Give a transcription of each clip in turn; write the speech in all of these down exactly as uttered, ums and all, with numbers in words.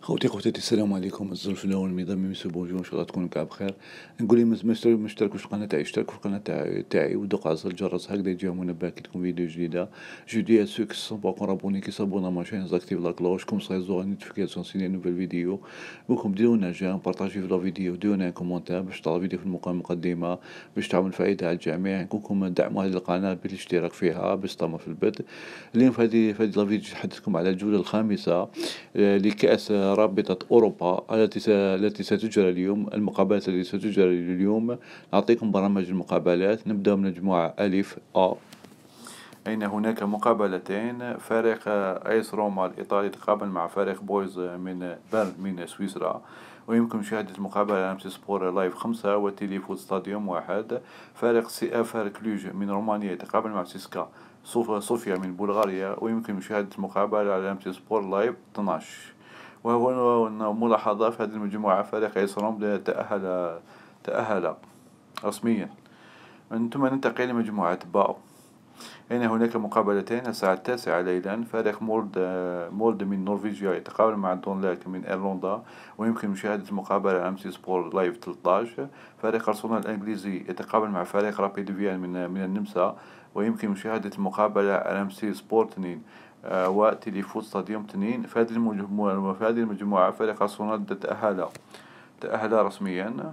خوتي خواتاتي السلام عليكم. الظروف الاول ميضامي مسيو بونجور، ان شاء الله تكونوا كاع بخير. نقول لي ما مشتركوش في القناه تاعي، اشتركوا في القناه تاعي تاعي ودوقوا على زر الجرس هكذا يجيهم منبه كي تكون فيديو جديده. جو دي ا سو كي سون با كون ابوني كي سابونا ما شين زاكتيف لا كلوش كوم سا يزور نوتيفيكاسيون سي نوفيل فيديو. بوكم ديرونا جيم بارطاجيو في لا فيديو، ديرونا كومونتير باش ترى الفيديو في المقدمه باش تعمل فائده على الجميع. نقولكم دعموا هذه القناه بالاشتراك فيها باش تستمر في البث. اليوم في هذه في هذه لا فيديو نحدثكم على الجوله الخامسه لكأس رابطة أوروبا التي التي ستجرى اليوم. المقابلات التي ستجرى اليوم نعطيكم برامج المقابلات. نبدأ من مجموعة ألف أ، أين هناك مقابلتين. فريق أيس روما الإيطالي يتقابل مع فريق بويز من بيرن من سويسرا، ويمكن مشاهدة المقابلة على أم سي سبور لايف خمسة وتيليفوت ستاديوم واحد. فريق سي اف كلوج من رومانيا يتقابل مع سيسكا صوفيا من بلغاريا، ويمكن مشاهدة المقابلة على أم سي سبور لايف اثناعش. وهو ملاحظة في هذه المجموعة فريق أيس روما تأهل تأهل رسميا. ثم ننتقل لمجموعة باو. هنا هناك مقابلتين الساعة التاسعة ليلا. فريق مولد مولد من نرويجيا يتقابل مع دونلاك من إيرلندا، ويمكن مشاهدة المقابلة على أم سي سبور لايف ثلاثة عشر. فريق أرسنال الإنجليزي يتقابل مع فريق رابيد فيان من من النمسا، ويمكن مشاهدة المقابلة على أم سي سبور اثنين وتيليفوت ستاديوم اثنين. في هذه المجموعة في هذه المجموعة فريق أرسنال تأهل تأهل رسميا.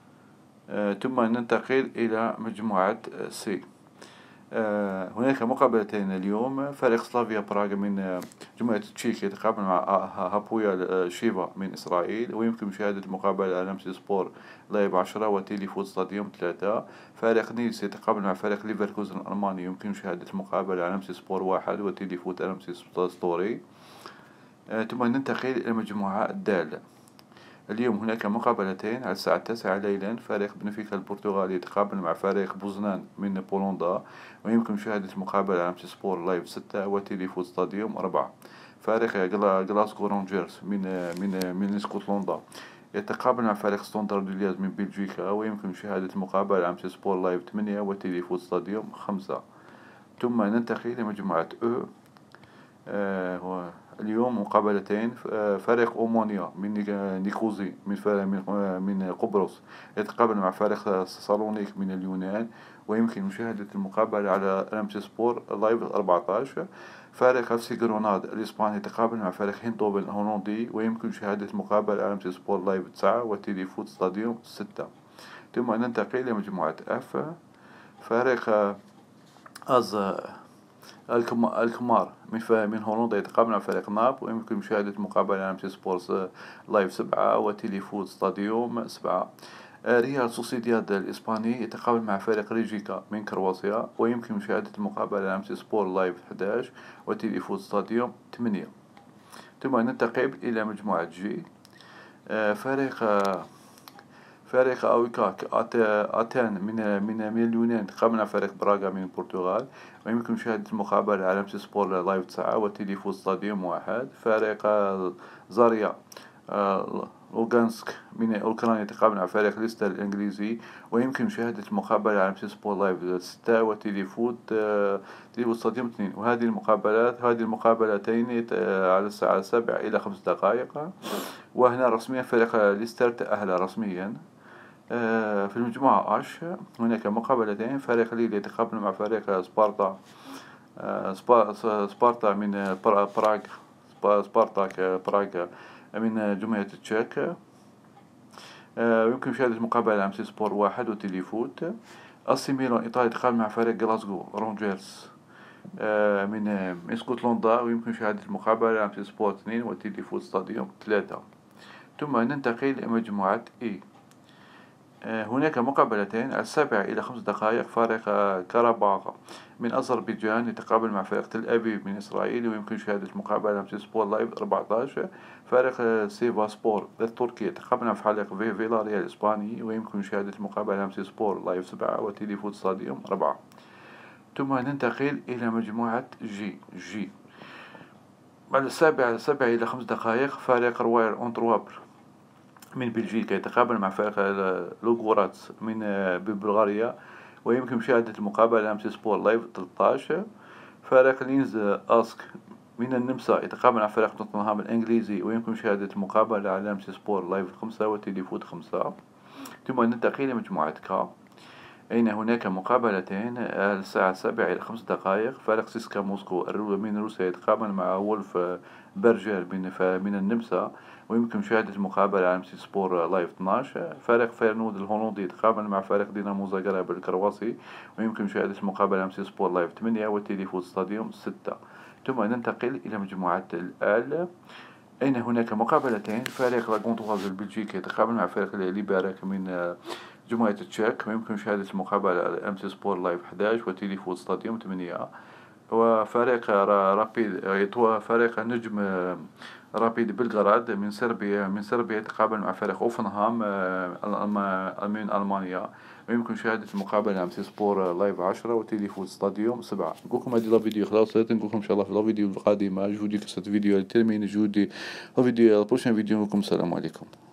ثم ننتقل إلى مجموعة سي. آه هناك مقابلتين اليوم. فريق سلافيا براغ من جمهورية تشيك يتقابل مع هابويا شيفا من إسرائيل، ويمكن مشاهدة المقابلة على أم سي سبور لايف عشرة وتيليفوت ستاديوم ثلاثة. فريق نيلس يتقابل مع فريق ليفركوزن الألماني، يمكن مشاهدة المقابلة على أم سي سبور واحد وتيليفوت أم سي ستوري. آه ثم ننتقل إلى مجموعة دال. اليوم هناك مقابلتين على الساعة التاسعة ليلا. فريق بنفيكا البرتغالي يتقابل مع فريق بوزنان من بولندا، ويمكن مشاهدة المقابلة على أم سي سبور لايف ستة وتيليفوت ستاديوم أربعة. فريق غلاسكو رونجرز من من من اسكتلندا يتقابل مع فريق ستوندرد لياز من بلجيكا، ويمكن مشاهدة المقابلة على أم سي سبور لايف ثمانية وتيليفوت ستاديوم خمسة. ثم ننتقل إلى مجموعة أو. آه اليوم مقابلتين. فريق أومونيا من نيكوزي من من قبرص يتقابل مع فريق سالونيك من اليونان، ويمكن مشاهدة المقابلة على أم سي سبور لايف أربعة عشر. فريق اف سي جروناد الإسباني يتقابل مع فريق هينتوفن الهولندي، ويمكن مشاهدة المقابلة على أم سي سبور لايف تسعة وتيليفوت ستاديوم ستة. ثم ننتقل إلى مجموعة اف. فريق أز الكمار من من هولندا يتقابل مع فريق ناب، ويمكن مشاهدة مقابلة على أم سي سبورتس لايف سبعة وتيليفوت ستاديوم سبعة. ريال سوسيداد الإسباني يتقابل مع فريق ريجيكا من كرواتيا، ويمكن مشاهدة المقابلة على أم سي سبور لايف أحد عشر وتيليفوت ستاديوم ثمانية. ثم ننتقل إلى مجموعة جي. فريق فريق أويكاك أتان من من من اليونان تقابل مع فريق براغا من البرتغال، ويمكن مشاهدة المقابلة على أم سي سبور لايف تسعة وتيليفوت ستاديوم واحد. فريق زاريا لوغانسك من أوكرانيا يتقابل مع فريق ليستر الإنجليزي، ويمكن مشاهدة المقابلة على أم سي سبور لايف ستة وتيليفوت تيليفوت ستاديوم اثنين. وهذه المقابلات هذه المقابلتين على الساعة سبع إلى خمس دقائق. وهنا رسميا فريق ليستر تأهل رسميا. في المجموعة عش هناك مقابلتين. فريق ليل يتقابل مع فريق سبارتا سبارتا من براغ سبارتاك براغ من جمهورية تشيك، ويمكن مشاهدة المقابلة على أم سي سبور واحد وتيليفوت. أسي ميلان إيطاليا يتقابل مع فريق غلاسكو رونجرز من اسكتلندا، ويمكن مشاهدة المقابلة على أم سي سبور اثنين وتيليفوت ستاديوم ثلاثة. ثم ننتقل إلى مجموعة إي. هناك مقابلتين على السابعة إلى خمس دقائق. فريق كاراباغ من أذربيجان يتقابل مع فريق تل أبيب من إسرائيل، ويمكن مشاهدة المقابلة على أم سي سبور لايف أربعة عشر. فريق سيفا سبور التركي يتقابل مع فريق في فيلاريال الإسباني، ويمكن مشاهدة المقابلة على أم سي سبور لايف سبعة وتيليفوت ستاديوم أربعة. ثم ننتقل إلى مجموعة جي جي. بعد السابعة سبعة إلى خمس دقائق فريق رويال أنترواب من بلجيكا يتقابل مع فريق لوغوراتس من بلغاريا، ويمكن مشاهدة المقابلة على أم سي سبور لايف ثلاثة عشر. فريق لينز أسك من النمسا يتقابل مع فريق توتنهام الإنجليزي ويمكن مشاهدة المقابلة على أم سي سبور لايف خمسة وتيليفوت خمسة. ثم ننتقل إلى مجموعة كا، أين هناك مقابلتين الساعة السابعة إلى خمس دقائق. فريق سيسكا موسكو من روسيا يتقابل مع وولف برجر من من النمسا ويمكن مشاهدة المقابلة على ام سي سبور لايف اثناش. فريق فيرنود الهولندي يتقابل مع فريق دينامو زاغرب الكرواسي ويمكن مشاهدة المقابلة على ام سي سبور لايف ثمانية وتيليفوت ستاديوم ستة. ثم ننتقل إلى مجموعة الآل، أين هناك مقابلتين. فريق لاغونتواز البلجيكي يتقابل مع فريق ليباراك من جمهورية التشيك ويمكن مشاهدة المقابلة على ام سي سبور لايف أحد عشر وتيليفوت ستاديوم ثمانية. وفريق رابيد فريق نجم رابيد بلغراد من صربيا من صربيا يتقابل مع فريق اوفنهام من ألمانيا ويمكن مشاهدة المقابلة ام سي سبور لايف عشرة وتيليفوت ستاديوم سبعة. نقولكم هذه لا فيديو خلاص، نقولكم ان شاء الله في لا فيديو القادمة جودي كسات فيديو الترمين جودي لا فيديو البروشين فيديو. نقولكم السلام عليكم.